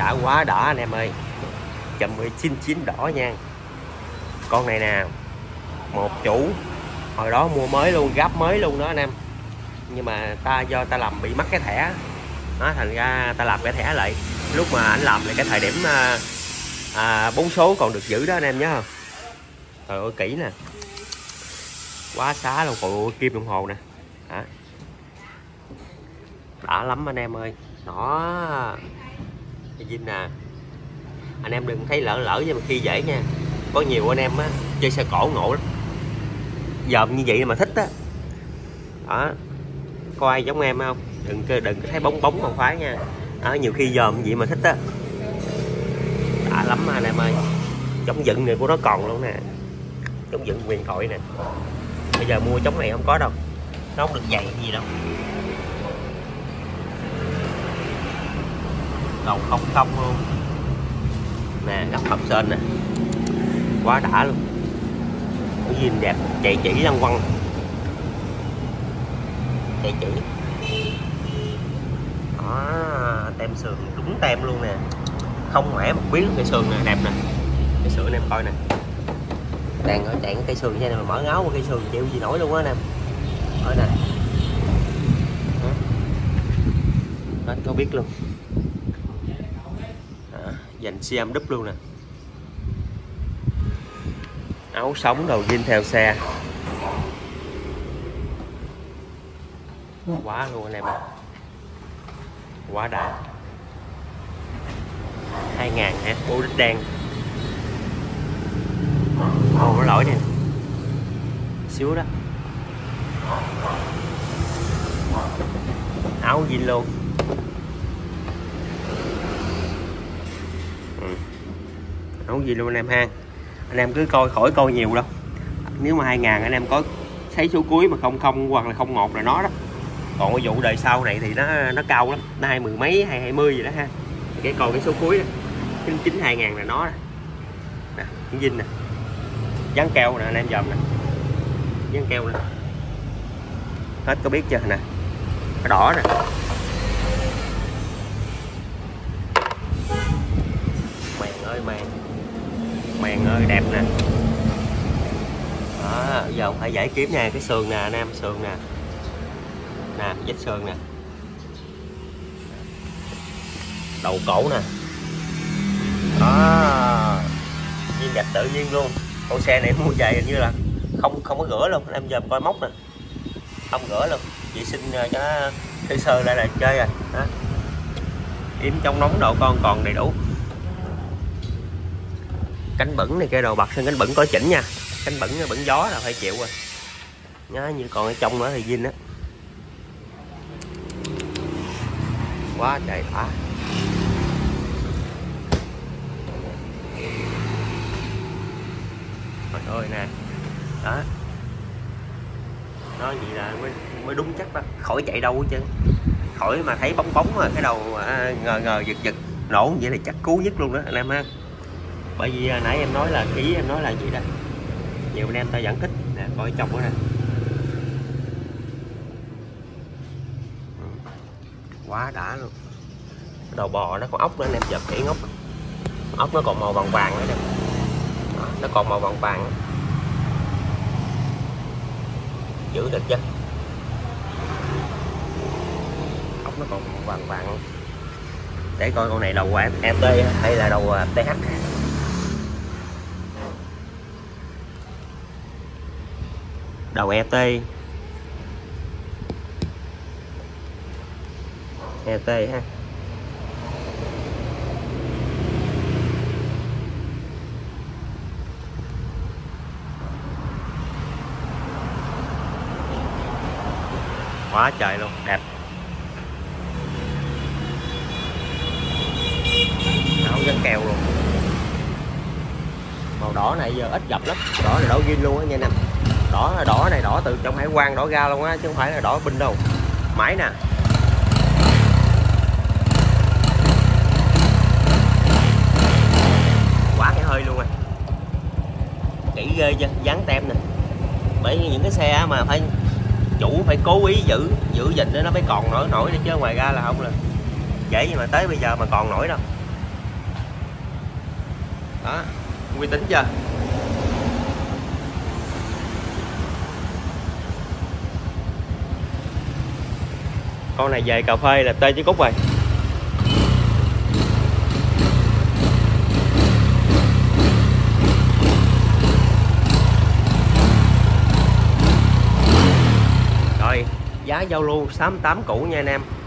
đã quá đỏ anh em ơi. Chùm 99 đỏ nha. Con này nè, một chủ hồi đó mua mới luôn, gáp mới luôn đó anh em. Nhưng mà do ta làm bị mất cái thẻ đó, thành ra ta làm cái thẻ lại lúc mà anh làm lại cái thời điểm 4 số còn được giữ đó anh em nhớ không. Trời ơi kỹ nè, quá xá luôn. Còn kim đồng hồ nè đó. Đã lắm anh em ơi. Đó cái zin nè, anh em đừng thấy lỡ nhưng mà khi dễ nha. Có nhiều anh em á chơi xe cổ ngộ lắm, dòm như vậy mà thích á đó. Có ai giống em không? Đừng có thấy bóng còn khoái nha đó, nhiều khi dòm vậy mà thích á. Đã lắm anh em ơi. Chống dựng này của nó còn luôn nè, chống dựng huyền thoại nè. Bây giờ mua chống này không có đâu, nó không được dày gì đâu. Đầu không luôn nè, ngập hộp sên nè, quá đã luôn. Cái zin đẹp, chạy chỉ lăng quăng, chạy chỉ đó, tem sườn đúng tem luôn nè, không ngoẻ một miếng. Cái sườn này đẹp nè, cái sườn em coi nè, đang ở chạy cái sườn nha này, mà mở ngáo cái sườn chịu gì nổi luôn á nè. Ở nè hết có biết luôn đó, dành CM đúp luôn nè. Áo sống đầu zin theo xe, quá luôn anh em ạ. Quá đã. 2000 hả, bố đít đen. Ồ nó lỗi nè, xíu đó. Áo zin luôn. Áo zin luôn anh em ha. Anh em cứ khỏi coi nhiều đâu. Nếu mà 2000 anh em có thấy số cuối mà không hoặc là 01 là nó đó. Còn cái vụ đời sau này thì nó cao lắm, nó 20 mấy 20 gì đó ha. Cái coi cái số cuối đó, 99 2000 là nó nè, cái zin nè, dán keo nè anh em dòm nè, dán keo nè, hết có biết chưa nè, cái đỏ nè. Màn ơi đẹp nè đó. Giờ phải giải kiếm nha, cái sườn nè anh em, sườn nè nè, vết sườn nè, đầu cổ nè đó, viên đẹp tự nhiên luôn. Con xe này mua về hình như là không có rửa luôn anh em, giờ coi móc nè, không rửa luôn, vệ sinh cho nó sơ lại là chơi rồi đó. Yếm trong nóng độ con còn đầy đủ. Cánh bẩn này, cái đầu bật sang cánh bẩn có chỉnh nha, cánh bẩn gió là phải chịu rồi nhá. Như còn ở trong nữa thì zin á, quá trời thả. Trời ơi nè đó, nó vậy là mới đúng chắc đó, khỏi chạy đâu chứ, khỏi mà thấy bóng mà cái đầu ngờ giật nổ vậy là chắc cứu nhất luôn đó anh em ha. Bởi vì nãy em nói là ý em nói là gì đó, nhiều anh em ta vẫn thích nè, coi trong đó nè, quá đã luôn. Đầu bò nó còn ốc nữa anh em, chụp kỹ ốc nó còn màu vàng nữa nè, nó còn màu vàng giữ được chưa, ốc nó còn màu vàng. Để coi con này đầu FT hay là đầu TH. Đầu ET ha. Quá trời luôn, đẹp. Áo dán keo luôn. Màu đỏ này giờ ít gặp lắm, đỏ là đỏ zin luôn á nha anh em. Đỏ này đỏ từ trong hải quan đỏ ra luôn á, chứ không phải là đỏ binh đâu. Máy nè, quá cái hơi luôn à, kỹ ghê chưa, dán tem nè. Bởi vì những cái xe mà phải chủ phải cố ý giữ gìn nó mới còn nổi để, chứ ngoài ra là không là dễ gì mà tới bây giờ mà còn nổi đâu. Đó, uy tín chưa? Con này về cà phê là tê chứ cúc rồi. Rồi, giá giao lưu 68 cũ nha anh em.